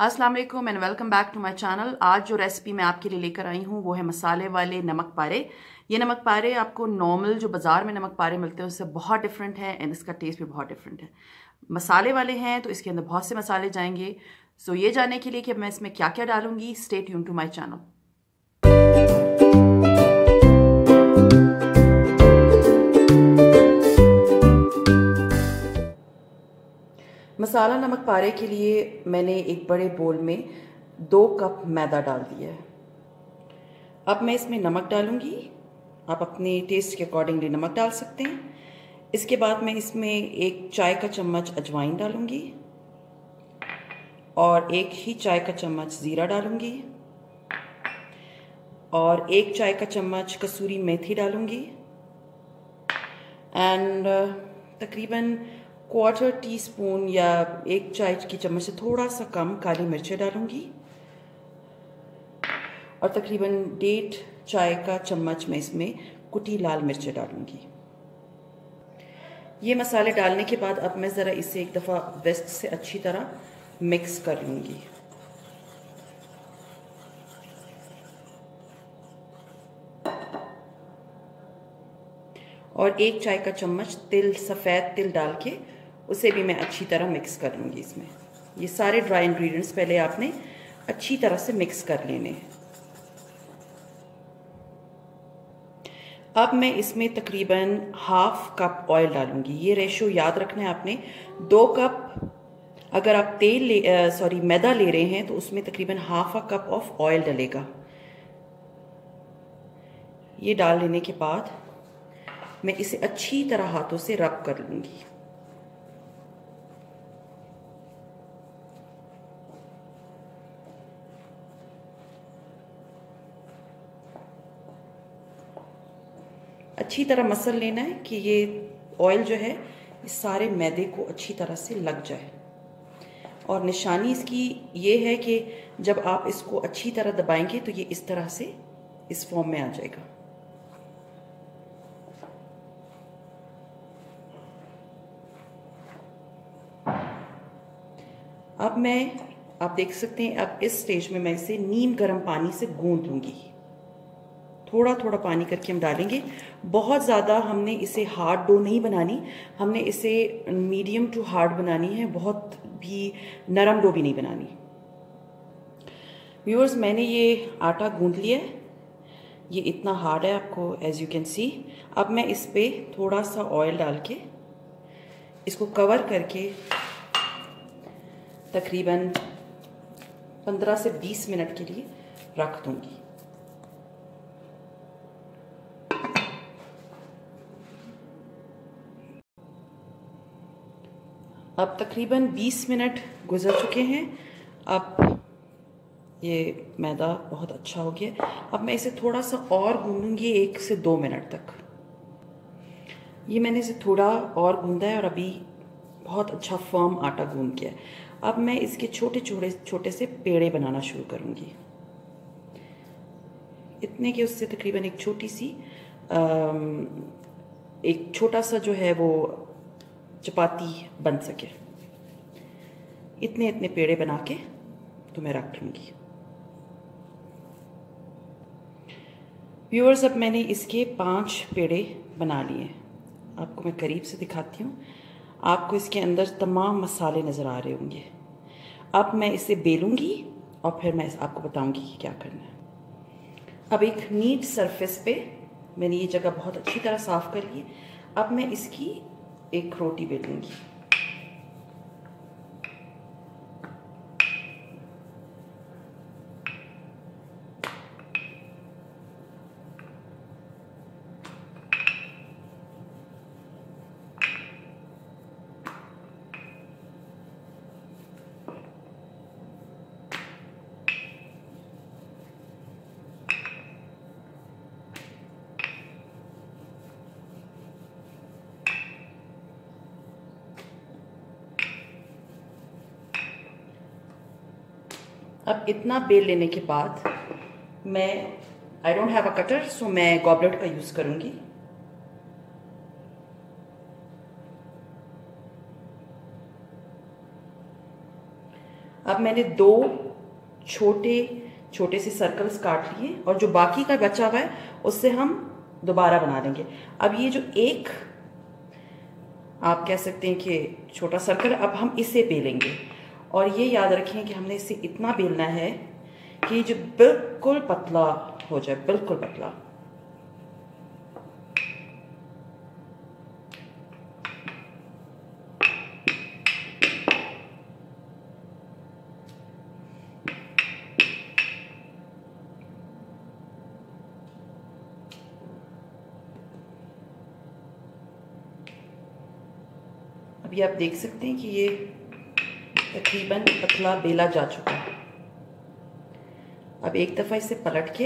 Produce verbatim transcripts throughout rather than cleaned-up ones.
अस्सलाम वालेकुम and welcome back to my channel. आज जो रेसिपी मैं आपके लिए लेकर आई हूँ वो है मसाले वाले नमक पारे। ये नमक पारे आपको नॉर्मल जो बाज़ार में नमक पारे मिलते हैं उससे बहुत डिफरेंट है एंड इसका टेस्ट भी बहुत डिफरेंट है। मसाले वाले हैं तो इसके अंदर बहुत से मसाले जाएंगे। सो ये जानने के लिए कि मैं इसमें क्या क्या डालूंगी, stay tuned to my channel. मसाला नमक पारे के लिए मैंने एक बड़े बोल में दो कप मैदा डाल दिया है। अब मैं इसमें नमक डालूंगी, आप अपने टेस्ट के अकॉर्डिंगली नमक डाल सकते हैं। इसके बाद मैं इसमें एक चाय का चम्मच अजवाइन डालूंगी और एक ही चाय का चम्मच ज़ीरा डालूंगी और एक चाय का चम्मच कसूरी मेथी डालूंगी एंड तकरीबन क्वार्टर टी स्पून या एक चाय की चम्मच से थोड़ा सा कम काली मिर्चें डालूंगी और तकरीबन डेढ़ चाय का चम्मच में इसमें कुटी लाल मिर्चें डालूंगी। ये मसाले डालने के बाद अब मैं ज़रा इसे एक दफ़ा विस्क से अच्छी तरह मिक्स कर लूँगी। और एक चाय का चम्मच तिल, सफ़ेद तिल डाल के उसे भी मैं अच्छी तरह मिक्स कर लूँगी। इसमें ये सारे ड्राई इंग्रेडिएंट्स पहले आपने अच्छी तरह से मिक्स कर लेने हैं। अब मैं इसमें तकरीबन हाफ कप ऑयल डालूँगी। ये रेशो याद रखना है आपने, दो कप अगर आप तेल ले सॉरी मैदा ले रहे हैं तो उसमें तकरीबन half a cup of oil डलेगा। ये डाल लेने के बाद मैं इसे अच्छी तरह हाथों से रब कर लूँगी। अच्छी तरह मसल लेना है कि ये ऑयल जो है इस सारे मैदे को अच्छी तरह से लग जाए। और निशानी इसकी ये है कि जब आप इसको अच्छी तरह दबाएंगे तो ये इस तरह से इस फॉर्म में आ जाएगा। अब मैं आप देख सकते हैं, अब इस स्टेज में मैं इसे नीम गर्म पानी से गूंद लूँगी। थोड़ा थोड़ा पानी करके हम डालेंगे, बहुत ज़्यादा हमने इसे हार्ड डो नहीं बनानी, हमने इसे मीडियम टू हार्ड बनानी है, बहुत भी नरम डो भी नहीं बनानी। व्यूअर्स, मैंने ये आटा गूंद लिया है, ये इतना हार्ड है आपको एज यू कैन सी। अब मैं इस पर थोड़ा सा ऑयल डाल के इसको कवर करके तकरीबन पंद्रह से बीस मिनट के लिए रख दूंगी। अब तकरीबन बीस मिनट गुजर चुके हैं। अब ये मैदा बहुत अच्छा हो गया। अब मैं इसे थोड़ा सा और गूंदूंगी, एक से दो मिनट तक। ये मैंने इसे थोड़ा और गूंदा है और अभी बहुत अच्छा फर्म आटा गूंद गया है। अब मैं इसके छोटे छोटे छोटे से पेड़े बनाना शुरू करूंगी, इतने कि उससे तकरीबन एक छोटी सी एक छोटा सा जो है वो चपाती बन सके। इतने इतने पेड़े बना के तो मैं रख लूँगी। व्यूअर्स, अब मैंने इसके पांच पेड़े बना लिए। आपको मैं करीब से दिखाती हूँ, आपको इसके अंदर तमाम मसाले नज़र आ रहे होंगे। अब मैं इसे बेलूँगी और फिर मैं आपको बताऊँगी कि क्या करना है। अब एक नीट सरफेस पे मैंने ये जगह बहुत अच्छी तरह साफ़ कर ली। अब मैं इसकी एक रोटी बेलूँगी। अब इतना बेल लेने के बाद मैं I don't have a cutter, so मैं गॉबलेट का यूज़ करूँगी। अब मैंने दो छोटे छोटे से सर्कल्स काट लिए और जो बाकी का बचा हुआ है उससे हम दोबारा बना देंगे। अब ये जो एक आप कह सकते हैं कि छोटा सर्कल, अब हम इसे बेलेंगे और ये याद रखें कि हमने इसे इतना बेलना है कि जो बिल्कुल पतला हो जाए, बिल्कुल पतला। अभी आप देख सकते हैं कि ये तकरीबन पतला बेला जा चुका है। अब एक दफ़ा इसे पलट के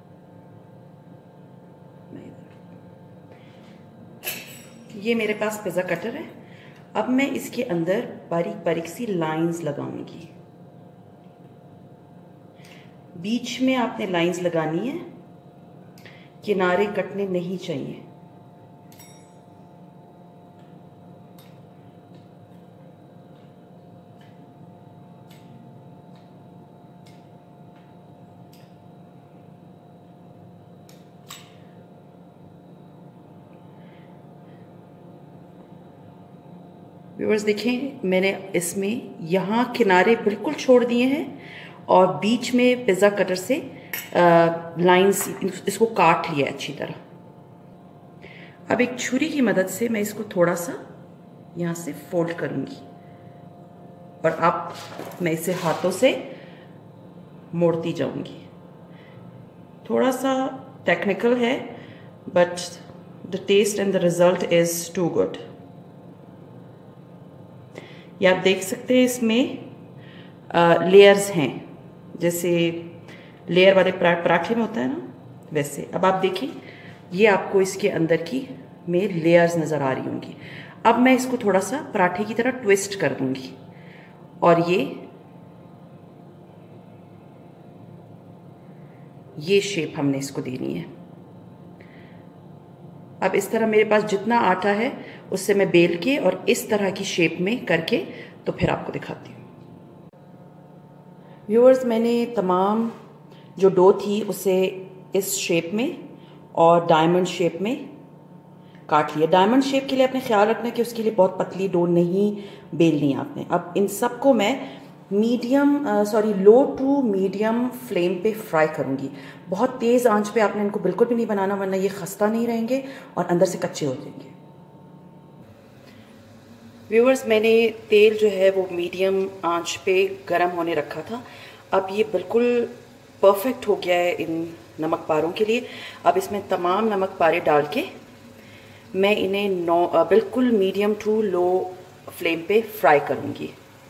ये मेरे पास पिज़्ज़ा कटर है। अब मैं इसके अंदर बारीक बारीक सी लाइंस लगाऊंगी। बीच में आपने लाइंस लगानी है, किनारे कटने नहीं चाहिए। व्यूअर्स देखें, मैंने इसमें यहाँ किनारे बिल्कुल छोड़ दिए हैं और बीच में पिज़्ज़ा कटर से लाइंस इसको काट लिया अच्छी तरह। अब एक छुरी की मदद से मैं इसको थोड़ा सा यहाँ से फोल्ड करूँगी और अब मैं इसे हाथों से मोड़ती जाऊँगी। थोड़ा सा टेक्निकल है but the taste and the result is too good. ये आप देख सकते हैं इसमें लेयर्स हैं, जैसे लेयर वाले पराठे में होता है ना, वैसे। अब आप देखिए, ये आपको इसके अंदर की में लेयर्स नज़र आ रही होंगी। अब मैं इसको थोड़ा सा पराठे की तरह ट्विस्ट कर दूंगी और ये ये शेप हमने इसको देनी है। अब इस तरह मेरे पास जितना आटा है उससे मैं बेल के और इस तरह की शेप में करके तो फिर आपको दिखाती हूँ। व्यूअर्स, मैंने तमाम जो डो थी उसे इस शेप में और डायमंड शेप में काट लिया। डायमंड शेप के लिए आपने ख्याल रखना कि उसके लिए बहुत पतली डो नहीं बेलनी आपने। अब इन सबको मैं medium sorry low to medium flame पे फ्राई करूँगी। बहुत तेज़ आंच पे आपने इनको बिल्कुल भी नहीं बनाना, वरना ये खस्ता नहीं रहेंगे और अंदर से कच्चे हो जाएंगे। व्यूअर्स, मैंने तेल जो है वो मीडियम आंच पे गरम होने रखा था। अब ये बिल्कुल परफेक्ट हो गया है इन नमक पारों के लिए। अब इसमें तमाम नमक पारे डाल के मैं इन्हें नो बिल्कुल मीडियम टू लो फ्लेम पे फ्राई करूँगी।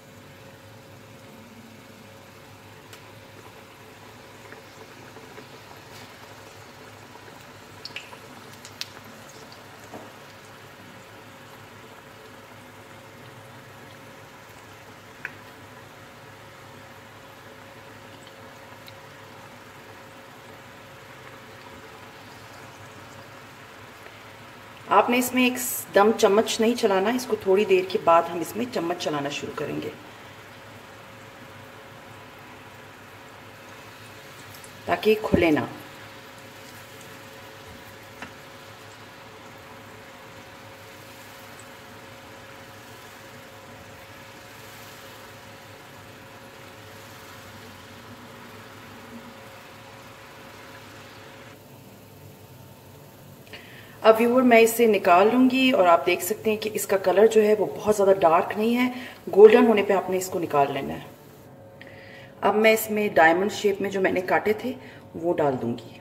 आपने इसमें एक दम चम्मच नहीं चलाना, इसको थोड़ी देर के बाद हम इसमें चम्मच चलाना शुरू करेंगे ताकि खुले ना। अब व्यूअर, मैं इसे निकाल लूँगी और आप देख सकते हैं कि इसका कलर जो है वो बहुत ज़्यादा डार्क नहीं है। गोल्डन होने पे आपने इसको निकाल लेना है। अब मैं इसमें डायमंड शेप में जो मैंने काटे थे वो डाल दूँगी।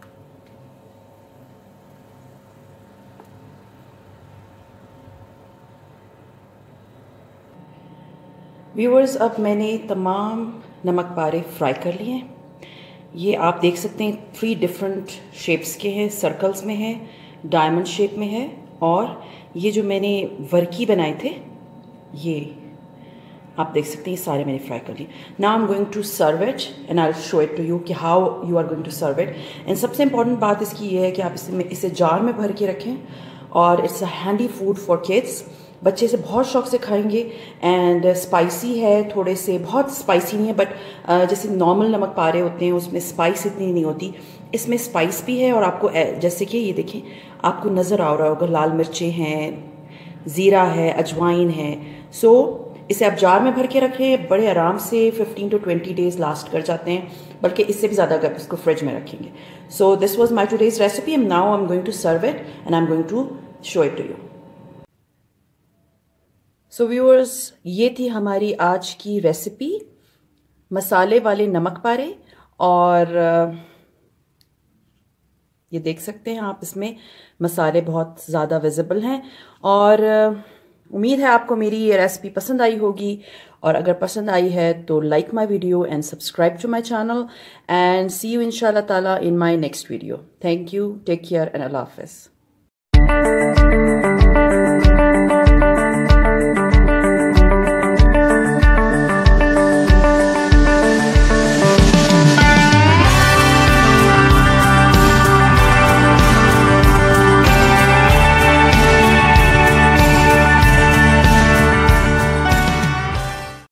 व्यूअर्स, अब मैंने तमाम नमक पारे फ्राई कर लिए हैं। ये आप देख सकते हैं थ्री डिफरेंट शेप्स के हैं, सर्कल्स में है, डायमंड शेप में है और ये जो मैंने वर्की बनाए थे ये आप देख सकते हैं, ये सारे मैंने फ्राई कर लिए। Now I am going to serve it and I will show it to you कि how you are going to serve it. And सबसे इंपॉर्टेंट बात इसकी ये है कि आप इसे इसे जार में भर के रखें और it's a handy food for kids. बच्चे से बहुत शौक से खाएंगे। एंड स्पाइसी है थोड़े से, बहुत स्पाइसी नहीं है, बट जैसे नॉर्मल नमक पारे होते हैं उसमें स्पाइस इतनी नहीं होती, इसमें स्पाइस भी है। और आपको जैसे कि ये देखें, आपको नज़र आ रहा होगा लाल मिर्चें हैं, ज़ीरा है, अजवाइन है। सो so, इसे आप जार में भर के रखें, बड़े आराम से fifteen to twenty days last कर जाते हैं, बल्कि इससे भी ज़्यादा अगर इसको फ्रिज में रखेंगे। So this was my today's recipe and now I am going to serve it and I am going to show it to you. So viewers, ये थी हमारी आज की रेसिपी, मसाले वाले नमक पारे। और ये देख सकते हैं आप, इसमें मसाले बहुत ज़्यादा विजिबल हैं। और उम्मीद है आपको मेरी ये रेसिपी पसंद आई होगी, और अगर पसंद आई है तो like my video and subscribe to my channel and see you इंशाल्लाह ताला in my next video. Thank you, take care and अल्लाह हाफ़िज़।